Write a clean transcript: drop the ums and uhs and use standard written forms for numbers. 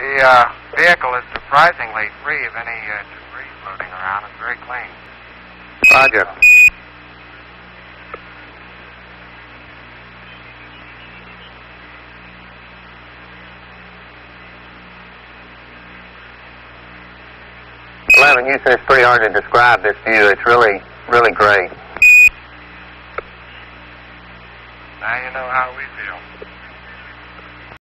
The vehicle is surprisingly free of any debris floating around. It's very clean. Roger. Houston, it's pretty hard to describe this view. It's really, really great. Now you know how we feel.